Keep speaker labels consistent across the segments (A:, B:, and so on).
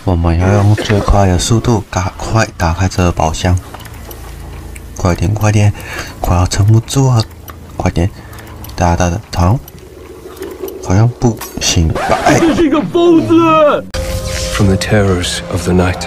A: 我们要用最快的速度赶快打开这个宝箱，快点快点，快要撑不住了，快点！大的好像不行吧？哎，
B: 这是一个疯子
C: From the terrors of the night.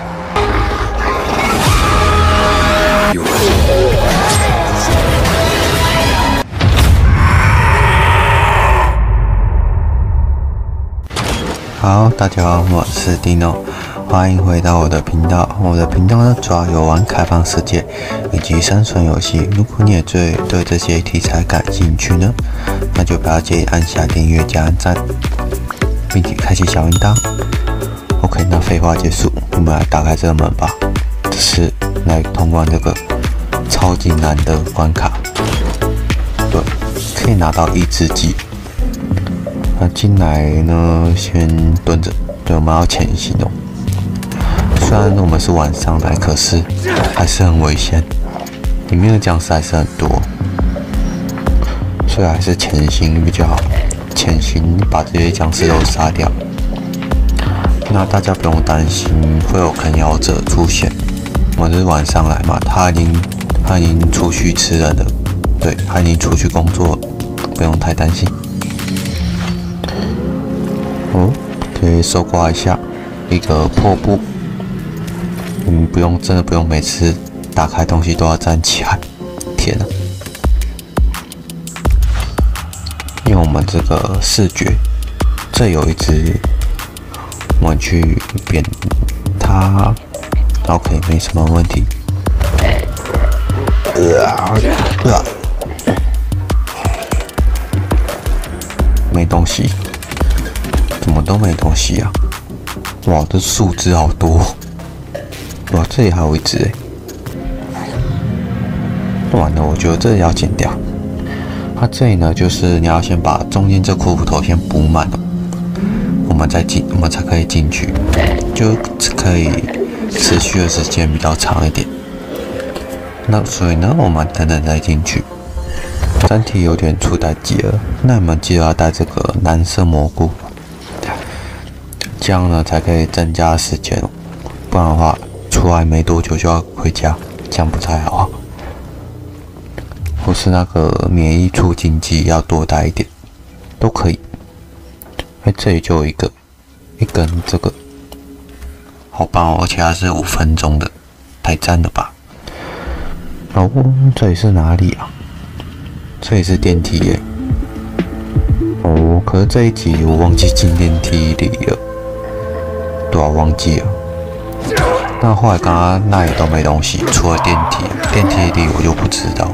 A: 好，大家好，我是 Dino， 欢迎回到我的频道。我的频道呢，主要有玩开放世界以及生存游戏。如果你也对这些题材感兴趣呢，那就不要介意按下订阅加按赞，并且开启小铃铛。OK， 那废话结束，我们来打开这个门吧。这是来通关这个超级难的关卡。对，可以拿到意志剂。那进来呢，先蹲着，对，我们要前行哦。虽然我们是晚上来，可是还是很危险，里面的僵尸还是很多，所以还是前行比较好。前行把这些僵尸都杀掉。那大家不用担心会有啃咬者出现，我们是晚上来嘛，他已经出去吃人了，对，他已经出去工作了，不用太担心。可以搜刮一下一个破布，真的不用每次打开东西都要站起来，天啊！用我们这个视觉，这有一只，我们去扁它 ，OK， 没什么问题。没东西。怎么都没东西啊！哇，这树枝好多！哇，这里还有一只完了，我觉得这里要剪掉。它这里呢，就是你要先把中间这骷髅头先补满了，我们才可以进去，就可以持续的时间比较长一点。那所以呢，我们等等再进去。身体有点出代机了，那你们记得要带这个蓝色蘑菇。这样呢才可以增加时间哦，不然的话出来没多久就要回家，这样不太好啊。或是那个免疫促进剂要多带一点，都可以。这里就有一根这个，好棒哦，而且它是5分钟的，太赞了吧！哦，这里是哪里啊？这里是电梯耶。哦，可是这一集我忘记进电梯里了。对啊，忘记了。那后来刚刚那里都没东西，除了电梯，电梯里我就不知道。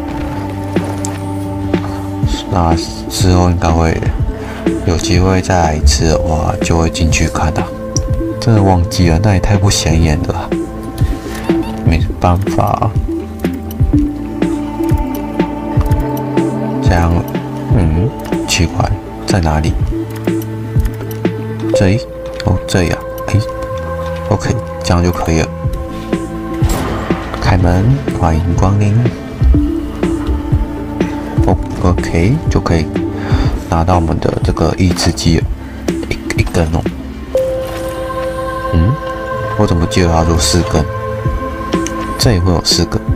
A: 那之后应该会有机会再来一次的话，就会进去看啊。真的忘记了，那也太不显眼了，没办法。这样，奇怪，在哪里？这里？哦，这里啊。OK， 这样就可以了。开门，欢迎光临。OK， 就可以拿到我们的这个意志剂了，一根哦。我怎么记得他说4根？这里会有4根。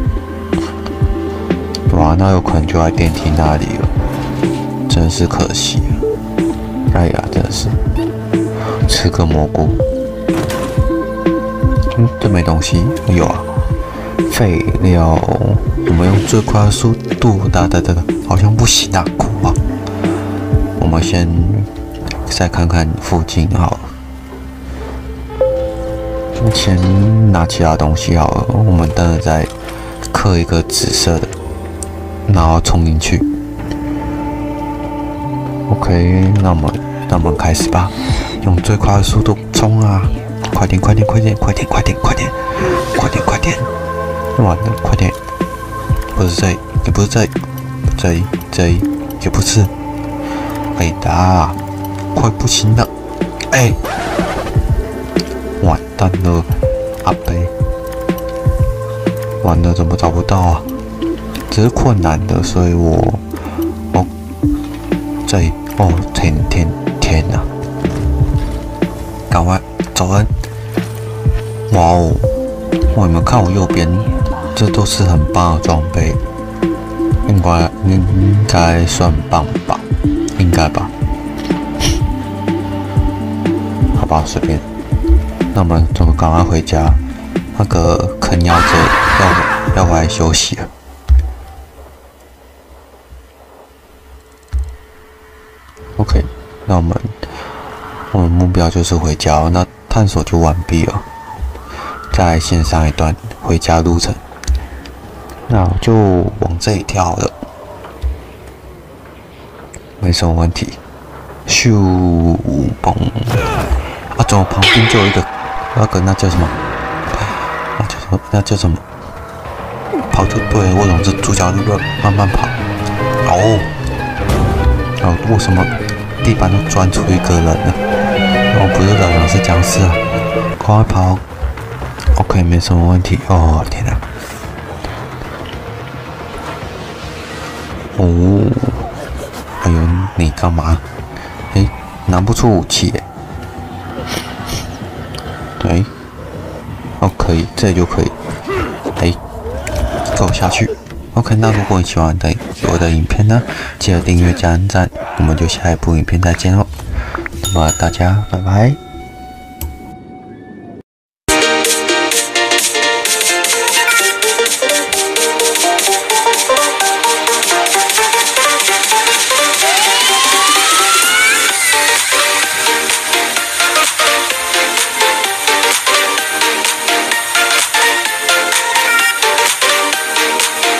A: 哇，那有可能就在电梯那里了，真是可惜啊！哎呀，真的是吃个蘑菇。这没东西，有啊，废料。我们用最快的速度打，好像不行啊，苦啊！我们先再看看附近好了，先拿其他东西好了。我们等会再刻一个紫色的，然后冲进去。OK， 那我们开始吧，用最快的速度冲啊！快点！完了，快点！不是这里，也不是这里，这里也不是。哎呀，快不行了！完蛋了，阿贝！完了，怎么找不到啊？这是困难的，所以这里天哪！赶快走人！ 哇哦！我有没有看我右边？这都是很棒的装备，应该算棒吧？应该吧？好吧，随便。那我们怎么赶快回家？那个啃咬者要回来休息了。OK， 那我们目标就是回家，那探索就完毕了。再来线上一段回家路程，那我就往这里跳好了，没什么问题。咻嘣！啊，怎么旁边就有一个那叫什么？那叫什么？跑就对了，为什么这主角就慢慢跑？哦，为什么地板都钻出一个人了？哦，不是人了，是僵尸啊！快跑 ！OK， 没什么问题。哦，天哪！哦，哎呦，你干嘛？拿不出武器耶。对，哦，可以，这里就可以。走下去。OK， 那如果你喜欢我的影片呢，记得订阅加按赞，我们就下一部影片再见喽。那么大家拜拜。